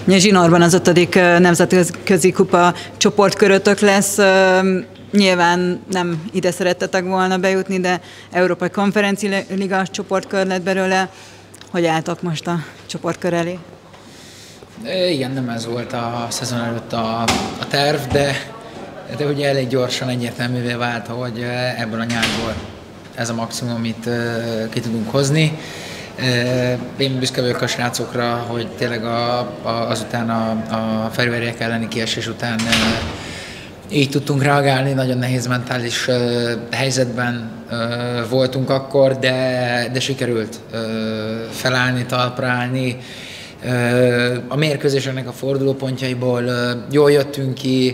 Zsinórban az 5. nemzetközi kupa csoportkörötök lesz. Nyilván nem ide szerettetek volna bejutni, de Európai Konferencia Liga csoportkör lett belőle. Hogy álltok most a csoportkör elé? Igen, nem ez volt a szezon előtt a terv, de ugye elég gyorsan egyértelművé vált, hogy ebből a nyárból ez a maximum, amit ki tudunk hozni. Én büszke vagyok a srácokra, hogy tényleg azután a Ferőeriek elleni kiesés után így tudtunk reagálni, nagyon nehéz mentális helyzetben voltunk akkor, de sikerült felállni, talpra állni. A mérkőzéseknek a fordulópontjaiból jól jöttünk ki,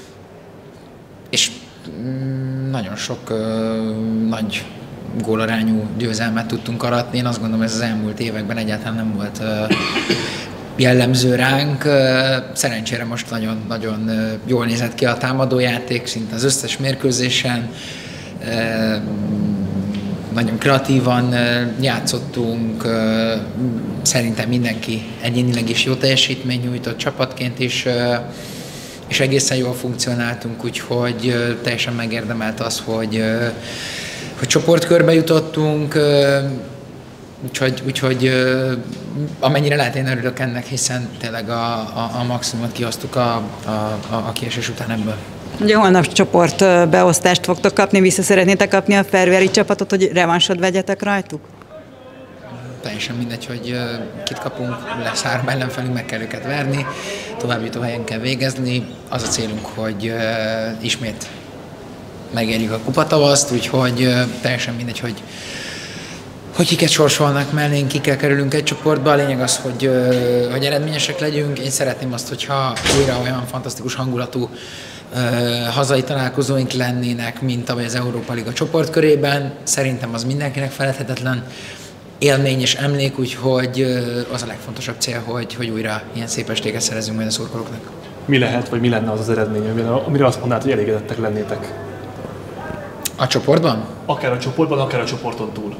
és nagyon sok nagy gólarányú győzelmet tudtunk aratni. Én azt gondolom, ez az elmúlt években egyáltalán nem volt jellemző ránk. Szerencsére most nagyon jól nézett ki a támadójáték, szinte az összes mérkőzésen. Nagyon kreatívan játszottunk, szerintem mindenki egyénileg is jó teljesítmény nyújtott csapatként is, és egészen jól funkcionáltunk, úgyhogy teljesen megérdemelt az, hogy csoportkörbe jutottunk, úgyhogy amennyire lehet, én örülök ennek, hiszen tényleg a maximumot kihoztuk a kiesés után ebből. Ugye holnap csoportbeosztást fogtok kapni, vissza szeretnétek kapni a ferőeri csapatot, hogy revansot vegyetek rajtuk? Teljesen mindegy, hogy kit kapunk, lesz 3 ellenfelünk, meg kell őket verni, továbbjutó helyen kell végezni. Az a célunk, hogy ismét megérjük a kupatavaszt, úgyhogy teljesen mindegy, hogy kiket sorsolnak mellénk, kikkel kerülünk egy csoportba. A lényeg az, hogy eredményesek legyünk. Én szeretném azt, hogyha újra olyan fantasztikus hangulatú hazai találkozóink lennének, mint ahogy az Európa Liga csoportkörében. Szerintem az mindenkinek feledhetetlen élmény és emlék, úgyhogy az a legfontosabb cél, hogy újra ilyen szép estéket szerezünk majd a szurkolóknak. Mi lehet, vagy mi lenne az az eredmény, amire azt mondanád, hogy elégedettek lennétek? A csoportban? Akár a csoportban, akár a csoporton túl.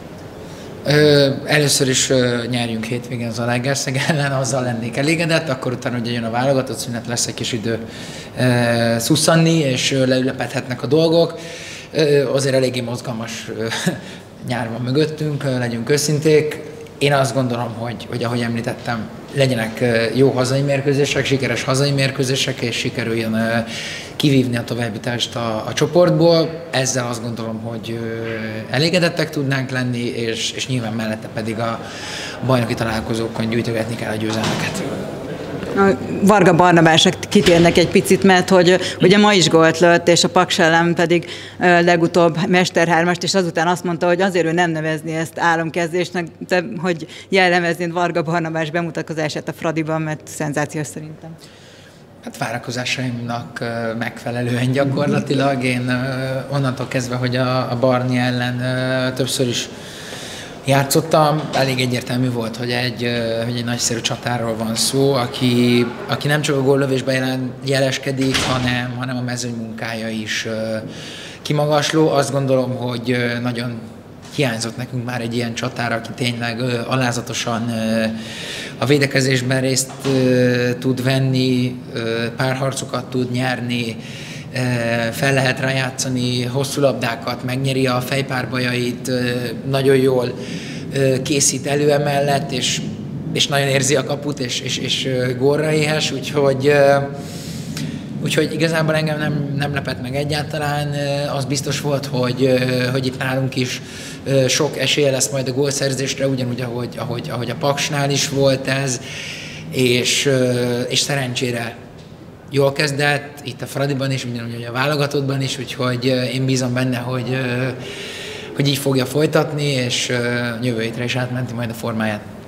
Először is nyerjünk hétvégén az Zalaegerszeg ellen, azzal lennék elégedett, akkor utána ugye jön a válogatott szünet, lesz egy kis idő szusszanni, és leülepedhetnek a dolgok. Azért eléggé mozgalmas nyár van mögöttünk, legyünk őszinték. Én azt gondolom, hogy ahogy említettem, legyenek jó hazai mérkőzések, sikeres hazai mérkőzések, és sikerüljön kivívni a továbbjutást a csoportból. Ezzel azt gondolom, hogy elégedettek tudnánk lenni, és nyilván mellette pedig a bajnoki találkozókon gyűjtögetni kell a győzelmeket. A Varga Barnabásnak kitérnek egy picit, mert hogy ugye ma is gólt lőtt, és a Paks ellen pedig legutóbb Mester 3-ast, és azután azt mondta, hogy azért ő nem nevezni ezt álomkezdésnek, de hogy jellemeznéd Varga Barnabás bemutatkozását a Fradiban, mert szenzációs szerintem. Hát várakozásaimnak megfelelően gyakorlatilag. Én onnantól kezdve, hogy a Barni ellen többször is játszottam, elég egyértelmű volt, hogy egy nagyszerű csatárról van szó, aki nem csak a góllövésben jeleskedik, hanem a mezőny munkája is kimagasló. Azt gondolom, hogy nagyon hiányzott nekünk már egy ilyen csatár, aki tényleg alázatosan a védekezésben részt tud venni, párharcokat tud nyerni, fel lehet rá játszani hosszú labdákat, megnyeri a fejpárbajait, nagyon jól készít elő emellett, és nagyon érzi a kaput, és gólra éhes, úgyhogy igazából engem nem lepett meg egyáltalán. Az biztos volt, hogy itt nálunk is sok esélye lesz majd a gólszerzésre, ugyanúgy, ahogy a Paksnál is volt ez, és szerencsére jól kezdett, itt a Fradiban is, ugyanúgy a válogatottban is, úgyhogy én bízom benne, hogy így fogja folytatni, és jövő hétre is átmenti majd a formáját.